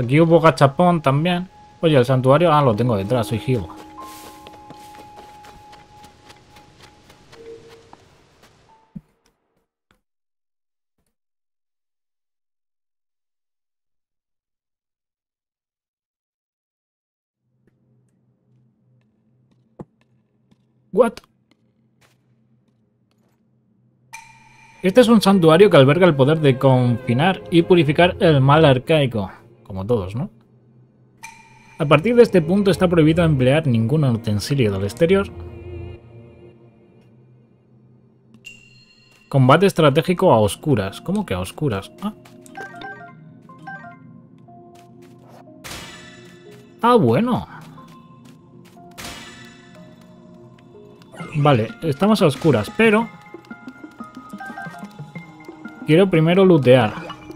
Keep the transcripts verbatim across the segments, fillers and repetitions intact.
Aquí hubo gachapón también. Oye, el santuario... Ah, lo tengo detrás, soy Gil. What? Este es un santuario que alberga el poder de confinar y purificar el mal arcaico. Como todos, ¿no? A partir de este punto está prohibido emplear ningún utensilio del exterior. Combate estratégico a oscuras. ¿Cómo que a oscuras? Ah, ah bueno. Vale, estamos a oscuras, pero... quiero primero lootear.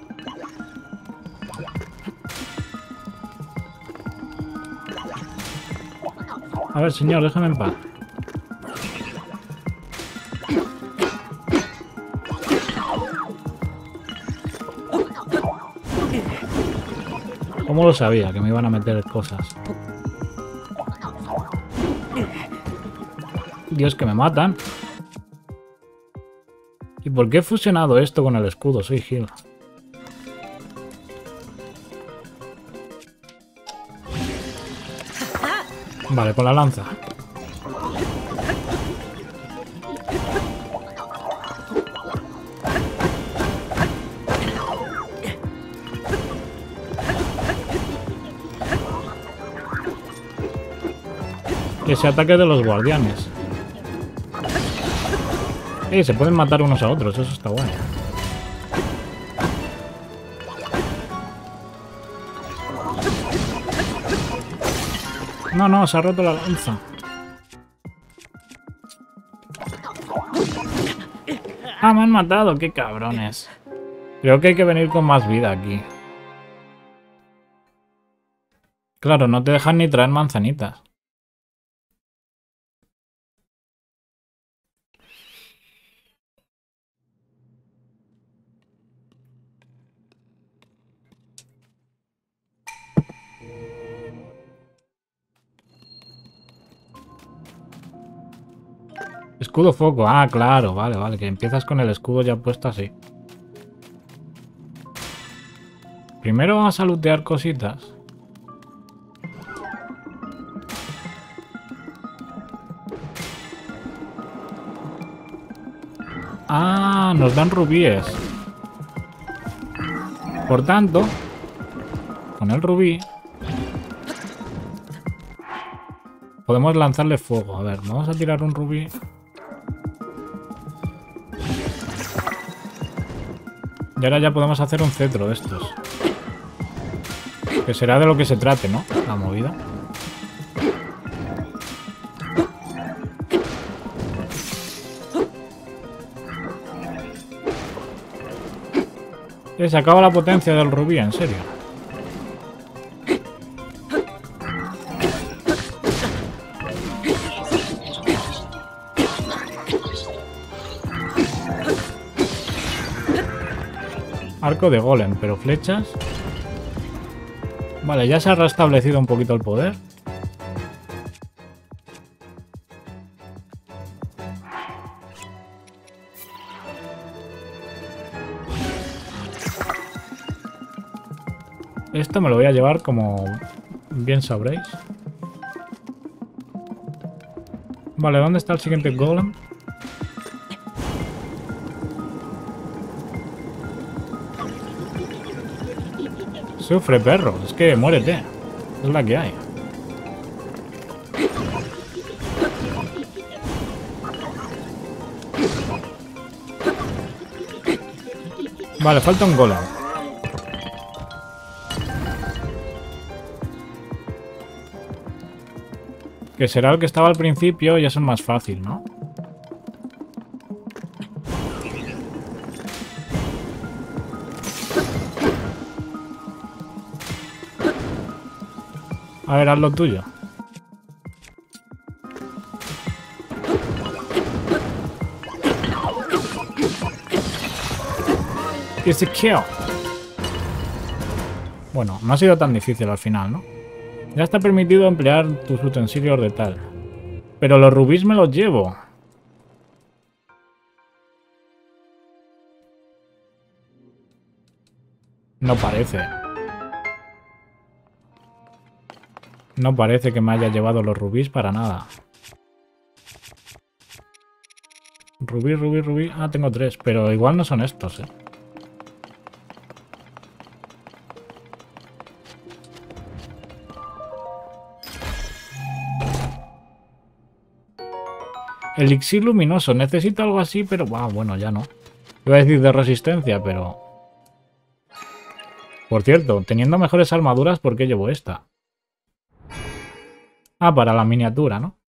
A ver, señor, déjame en paz. ¿Cómo lo sabía? Que me iban a meter cosas. Dios, que me matan. ¿Y por qué he fusionado esto con el escudo? Soy Gil. Vale, con la lanza. Ese ataque de los guardianes. Eh, se pueden matar unos a otros, eso está bueno. No, no, se ha roto la lanza. Ah, me han matado, qué cabrones. Creo que hay que venir con más vida aquí. Claro, no te dejan ni traer manzanitas. Escudo foco, ah, claro, vale, vale, que empiezas con el escudo ya puesto así. Primero vamos a lootear cositas. Ah, nos dan rubíes. Por tanto, con el rubí podemos lanzarle fuego. A ver, vamos a tirar un rubí. Y ahora ya podemos hacer un cetro de estos. Que será de lo que se trate, ¿no? La movida. Eh, se acaba la potencia del rubí, en serio. Arco de golem, pero flechas. Vale, ya se ha restablecido un poquito el poder. Esto me lo voy a llevar como bien sabréis. Vale, ¿dónde está el siguiente golem? Sufre, perro. Es que muérete. Es la que hay. Vale, falta un golem. Que será el que estaba al principio y eso es más fácil, ¿no? A ver, haz lo tuyo. It's a kill. Bueno, no ha sido tan difícil al final, ¿no? Ya está permitido emplear tus utensilios de tal. Pero los rubíes me los llevo. No parece. No parece que me haya llevado los rubíes para nada. Rubí, rubí, rubí. Ah, tengo tres, pero igual no son estos, ¿eh? Elixir luminoso. Necesito algo así, pero... Ah, bueno, ya no. Iba a decir de resistencia, pero... Por cierto, teniendo mejores armaduras, ¿por qué llevo esta? Ah, para la miniatura, ¿no?